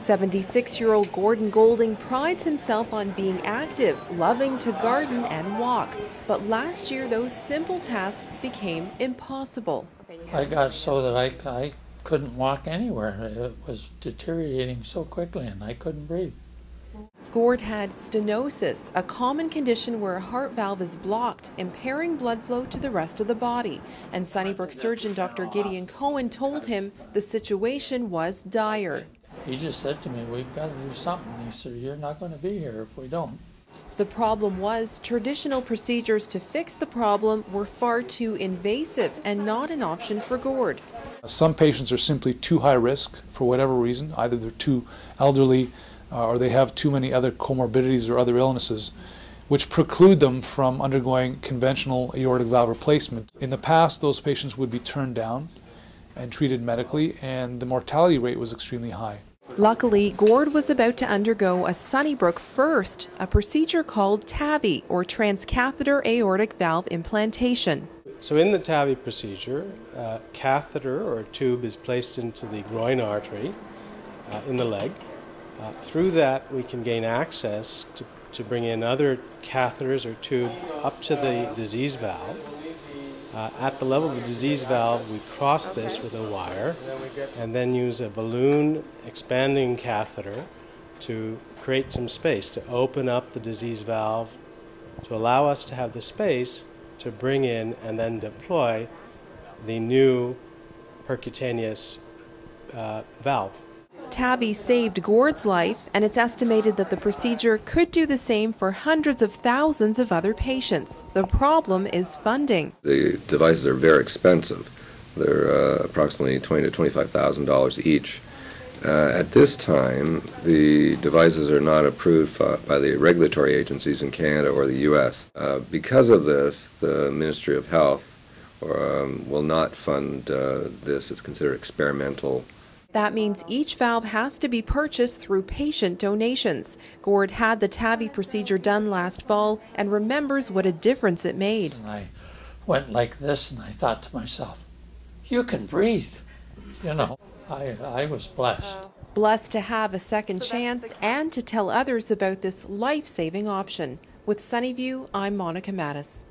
76-year-old Gordon Golding prides himself on being active, loving to garden and walk. But last year, those simple tasks became impossible. I got so that I couldn't walk anywhere. It was deteriorating so quickly and I couldn't breathe. Gord had stenosis, a common condition where a heart valve is blocked, impairing blood flow to the rest of the body. And Sunnybrook surgeon Dr. Gideon Cohen told him the situation was dire. He just said to me, "We've got to do something." He said, "You're not going to be here if we don't." The problem was traditional procedures to fix the problem were far too invasive and not an option for Gord. Some patients are simply too high risk for whatever reason. Either they're too elderly or they have too many other comorbidities or other illnesses, which preclude them from undergoing conventional aortic valve replacement. In the past, those patients would be turned down and treated medically, and the mortality rate was extremely high. Luckily, Gord was about to undergo a Sunnybrook first, a procedure called TAVI, or transcatheter aortic valve implantation. So in the TAVI procedure, a catheter or a tube is placed into the groin artery in the leg. Through that, we can gain access to bring in other catheters or tube up to the disease valve. At the level of the disease valve, we cross this with a wire and then use a balloon expanding catheter to create some space, to open up the disease valve, to allow us to have the space to bring in and then deploy the new percutaneous valve. TAVI saved Gord's life, and it's estimated that the procedure could do the same for hundreds of thousands of other patients. The problem is funding. The devices are very expensive. They're approximately $20,000 to $25,000 each. At this time, the devices are not approved by the regulatory agencies in Canada or the U.S. Because of this, the Ministry of Health will not fund this. It's considered experimental. That means each valve has to be purchased through patient donations. Gord had the TAVI procedure done last fall and remembers what a difference it made. And I went like this and I thought to myself, you can breathe. You know, I was blessed. Blessed to have a second chance and to tell others about this life-saving option. With Sunnyview, I'm Monica Mattis.